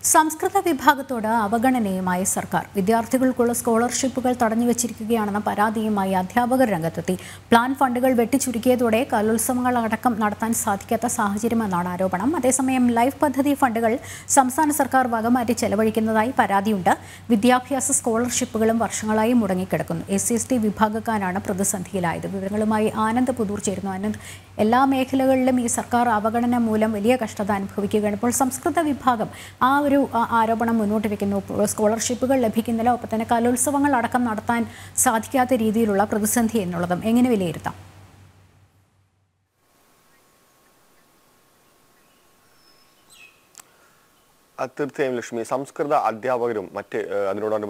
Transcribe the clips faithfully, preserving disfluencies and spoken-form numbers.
സംസ്കൃത വിഭാഗത്തോട് അവഗണനയുമായി സർക്കാർ വിദ്യാർത്ഥികൾക്കുള്ള സ്കോളർഷിപ്പുകൾ തടഞ്ഞുവച്ചിരിക്കുകയാണെന്ന പരാതിയുമായി അധ്യാപകർ രംഗത്തെത്തി. പ്ലാൻ ഫണ്ടുകൾ വെട്ടിച്ചുരുക്കിയതോടെ കലോത്സവങ്ങൾ അടക്കം നടത്താൻ സാധിക്കാത്ത സാഹചര്യമെന്നാണ് ആരോപണം. അതേസമയം ലൈഫ് പദ്ധതി ഫണ്ടുകൾ സംസ്ഥാന സർക്കാർ വകമാറ്റി ചെലവഴിക്കുന്നതായി പരാതിയുണ്ട്. വിദ്യാഭ്യാസ സ്കോളർഷിപ്പുകളും വർഷങ്ങളായി മുടങ്ങിക്കിടക്കുന്നു. എസ് സി എസ് ടി വിഭാഗക്കാരാണ് പ്രതിസന്ധിയിലായത്. വിവരങ്ങളുമായി ആനന്ദ് പുതൂർ ചേരുന്നു. ആനന്ദ്, എല്ലാ മേഖലകളിലും ഈ സർക്കാർ അവഗണന മൂലം വലിയ കഷ്ടത അനുഭവിക്കുകയാണ്. ഇപ്പോൾ സംസ്കൃത വിഭാഗം ആ ഒരു ആരോപണം മുന്നോട്ട് വയ്ക്കുന്നു. സ്കോളർഷിപ്പുകൾ ലഭിക്കുന്നില്ല, ഒപ്പം തന്നെ കലോത്സവങ്ങൾ അടക്കം നടത്താൻ സാധിക്കാത്ത രീതിയിലുള്ള പ്രതിസന്ധി എന്നുള്ളതും എങ്ങനെ വിലയിരുത്താം? തീർച്ചയായും ലക്ഷ്മി, സംസ്കൃത അധ്യാപകരും മറ്റ് അതിനോടനുബന്ധിച്ച്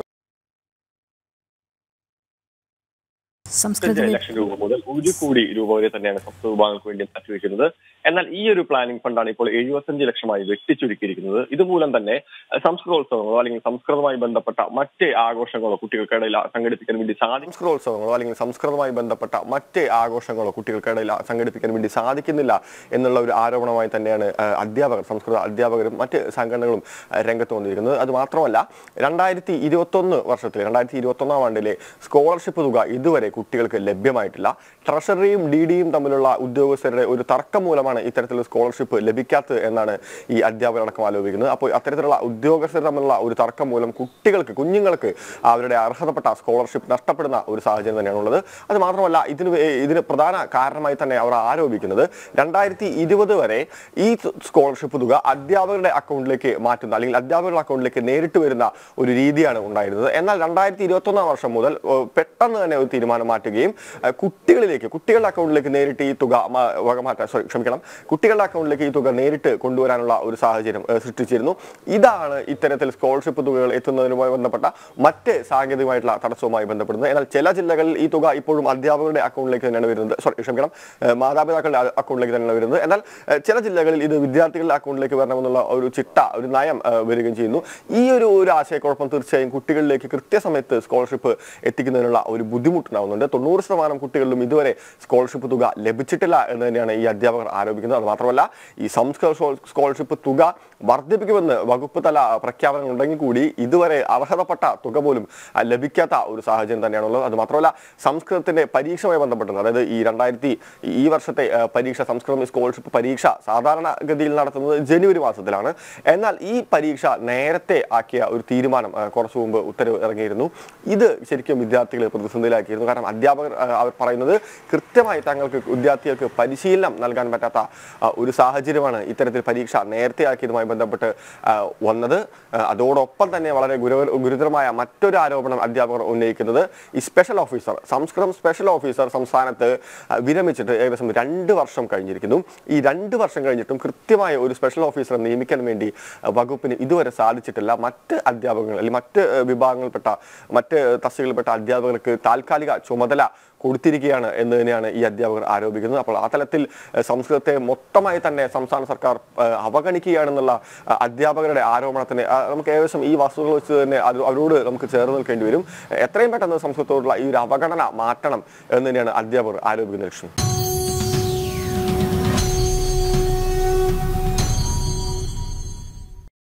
ലക്ഷം രൂപ മുതൽ ഒരു കോടി രൂപ വരെ തന്നെയാണ് സംസ്കൃത വിഭാഗങ്ങൾക്ക് വേണ്ടി മാറ്റിവെക്കുന്നത്. എന്നാൽ ഈ ഒരു പ്ലാനിംഗ് ഫണ്ടാണ് ഇപ്പോൾ എഴുപത്തഞ്ച് ലക്ഷമായി വെട്ടിച്ചുരുക്കിയിരിക്കുന്നത്. ഇതുമൂലം തന്നെ സംസ്കൃതോത്സവങ്ങളോ അല്ലെങ്കിൽ സംസ്കൃതവുമായി ബന്ധപ്പെട്ട മറ്റ് ആഘോഷങ്ങളോ കുട്ടികൾക്കിടയിൽ സംഘടിപ്പിക്കാൻ വേണ്ടി സാധിക്കും സംസ്കൃതോത്സവങ്ങളോ അല്ലെങ്കിൽ സംസ്കൃതവുമായി ബന്ധപ്പെട്ട മറ്റ് ആഘോഷങ്ങളോ കുട്ടികൾക്കിടയിൽ സംഘടിപ്പിക്കാൻ വേണ്ടി സാധിക്കുന്നില്ല എന്നുള്ള ഒരു ആരോപണമായി തന്നെയാണ് അധ്യാപകർ സംസ്കൃത അധ്യാപകരും മറ്റ് സംഘടനകളും രംഗത്ത് വന്നിരിക്കുന്നത്. അത് മാത്രമല്ല, രണ്ടായിരത്തി ഇരുപത്തി ഒന്ന് വർഷത്തിൽ രണ്ടായിരത്തി ഇരുപത്തി ഒന്നാം ആണ്ടിലെ സ്കോളർഷിപ്പ് തുക ഇതുവരെ കുട്ടികൾക്ക് ലഭ്യമായിട്ടില്ല. ട്രഷറിയും ഡി ഡിയും തമ്മിലുള്ള ഉദ്യോഗസ്ഥരുടെ ഒരു തർക്കം മൂലമാണ് ഇത്തരത്തിലുള്ള സ്കോളർഷിപ്പ് ലഭിക്കാത്തത് എന്നാണ് ഈ അധ്യാപകരടക്കം ആലോചിക്കുന്നത്. അപ്പോൾ അത്തരത്തിലുള്ള ഉദ്യോഗസ്ഥർ തമ്മിലുള്ള ഒരു തർക്കം മൂലം കുട്ടികൾക്ക് കുഞ്ഞുങ്ങൾക്ക് അവരുടെ അർഹതപ്പെട്ട സ്കോളർഷിപ്പ് നഷ്ടപ്പെടുന്ന ഒരു സാഹചര്യം തന്നെയാണുള്ളത്. അത് മാത്രമല്ല, ഇതിന് ഇതിന് പ്രധാന കാരണമായി തന്നെ അവർ ആരോപിക്കുന്നത് രണ്ടായിരത്തി ഇരുപത് വരെ ഈ സ്കോളർഷിപ്പ് തുക അധ്യാപകരുടെ അക്കൗണ്ടിലേക്ക് മാറ്റുന്ന അല്ലെങ്കിൽ അധ്യാപകരുടെ അക്കൗണ്ടിലേക്ക് നേരിട്ട് വരുന്ന ഒരു രീതിയാണ് ഉണ്ടായിരുന്നത്. എന്നാൽ രണ്ടായിരത്തി ഇരുപത്തി ഒന്നാം വർഷം മുതൽ പെട്ടെന്ന് തന്നെ ഒരു തീരുമാനം മാറ്റുകയും കുട്ടികളിലേക്ക് കുട്ടികളുടെ അക്കൗണ്ടിലേക്ക് നേരിട്ട് ഈ തുക വകമാറ്റാൻ സോറി ക്ഷമിക്കണം കുട്ടികളുടെ അക്കൗണ്ടിലേക്ക് ഈ തുക നേരിട്ട് കൊണ്ടുവരാനുള്ള ഒരു സാഹചര്യം സൃഷ്ടിച്ചിരുന്നു. ഇതാണ് ഇത്തരത്തിൽ സ്കോളർഷിപ്പ് തുകകൾ എത്തുന്നതിനുമായി ബന്ധപ്പെട്ട മറ്റ് സാങ്കേതികമായിട്ടുള്ള തടസ്സവുമായി ബന്ധപ്പെടുന്നത്. എന്നാൽ ചില ജില്ലകളിൽ ഈ തുക ഇപ്പോഴും അധ്യാപകരുടെ അക്കൗണ്ടിലേക്ക് തന്നെയാണ് വരുന്നത് സോറി ക്ഷമിക്കണം മാതാപിതാക്കളുടെ അക്കൗണ്ടിലേക്ക് തന്നെയാണ് വരുന്നത്. എന്നാൽ ചില ജില്ലകളിൽ ഇത് വിദ്യാർത്ഥികളുടെ അക്കൗണ്ടിലേക്ക് വരണമെന്നുള്ള ഒരു ചിട്ട ഒരു നയം വരികയും ചെയ്യുന്നു. ഈ ഒരു ഒരു ആശയക്കുഴപ്പം തീർച്ചയായും കുട്ടികളിലേക്ക് കൃത്യസമയത്ത് സ്കോളർഷിപ്പ് എത്തിക്കുന്നതിനുള്ള ഒരു ബുദ്ധിമുട്ടുണ്ടാവുന്നുണ്ട്. തൊണ്ണൂറ് ശതമാനം കുട്ടികളിലും ഇതുവരെ സ്കോളർഷിപ്പ് തുക ലഭിച്ചിട്ടില്ല എന്ന് തന്നെയാണ് ഈ അധ്യാപകർ ആരോപിക്കുന്നത്. അത് മാത്രമല്ല, ഈ സംസ്കൃത സ്കോളർഷിപ്പ് തുക വർദ്ധിപ്പിക്കുമെന്ന് വകുപ്പ് തല പ്രഖ്യാപനം ഉണ്ടെങ്കിൽ കൂടി ഇതുവരെ അർഹതപ്പെട്ട തുക പോലും ലഭിക്കാത്ത ഒരു സാഹചര്യം തന്നെയാണുള്ളത്. അത് മാത്രമല്ല, സംസ്കൃതത്തിന്റെ പരീക്ഷയുമായി ബന്ധപ്പെട്ടത് അതായത് ഈ രണ്ടായിരത്തി ഈ വർഷത്തെ പരീക്ഷ സംസ്കൃതം സ്കോളർഷിപ്പ് പരീക്ഷ സാധാരണഗതിയിൽ നടത്തുന്നത് ജനുവരി മാസത്തിലാണ്. എന്നാൽ ഈ പരീക്ഷ നേരത്തെ ആക്കിയ ഒരു തീരുമാനം കുറച്ചു മുമ്പ് ഉത്തരവ് ഇറങ്ങിയിരുന്നു. ഇത് ശരിക്കും വിദ്യാർത്ഥികളെ പ്രതിസന്ധിയിലാക്കിയിരുന്നു. കാരണം അധ്യാപകർ അവർ പറയുന്നത് കൃത്യമായി തങ്ങൾക്ക് വിദ്യാർത്ഥികൾക്ക് പരിശീലനം നൽകാൻ പറ്റാത്ത ഒരു സാഹചര്യമാണ് ഇത്തരത്തിൽ പരീക്ഷ നേരത്തെ ആക്കിയതുമായി ബന്ധപ്പെട്ട് വന്നത്. അതോടൊപ്പം തന്നെ വളരെ ഗുരുതരമായ മറ്റൊരു ആരോപണം അധ്യാപകർ ഉന്നയിക്കുന്നത് ഈ special officer Sanskrit special officer സംസ്ഥാനത്ത് വിരമിച്ചിട്ട് ഏകദേശം രണ്ട് വർഷം കഴിഞ്ഞിരിക്കുന്നു. ഈ രണ്ട് വർഷം കഴിഞ്ഞിട്ടും കൃത്യമായ ഒരു സ്പെഷ്യൽ ഓഫീസറെ നിയമിക്കാൻ വേണ്ടി വകുപ്പിന് ഇതുവരെ സാധിച്ചിട്ടില്ല. മറ്റ് അധ്യാപകങ്ങൾ അല്ലെങ്കിൽ മറ്റ് വിഭാഗങ്ങളിൽപ്പെട്ട മറ്റ് തസ്തികകളിൽപ്പെട്ട അധ്യാപകർക്ക് താൽക്കാലിക ചുമതല കൊടുത്തിരിക്കുകയാണ് എന്ന് തന്നെയാണ് ഈ അധ്യാപകർ ആരോപിക്കുന്നത്. അപ്പോൾ ആ തലത്തിൽ സംസ്കൃതത്തെ മൊത്തമായി തന്നെ സംസ്ഥാന സർക്കാർ അവഗണിക്കുകയാണെന്നുള്ള അധ്യാപകരുടെ ആരോപണത്തിന് നമുക്ക് ഏകദേശം ഈ വസ്തുതകൾ വെച്ച് തന്നെ അത് അവരോട് നമുക്ക് ചേർന്ന് നിൽക്കേണ്ടി വരും. എത്രയും പെട്ടെന്ന് സംസ്കൃതത്തോടുള്ള ഈ ഒരു അവഗണന മാറ്റണം എന്ന് തന്നെയാണ് അധ്യാപകർ ആരോപിക്കുന്നത്. ലക്ഷ്മി.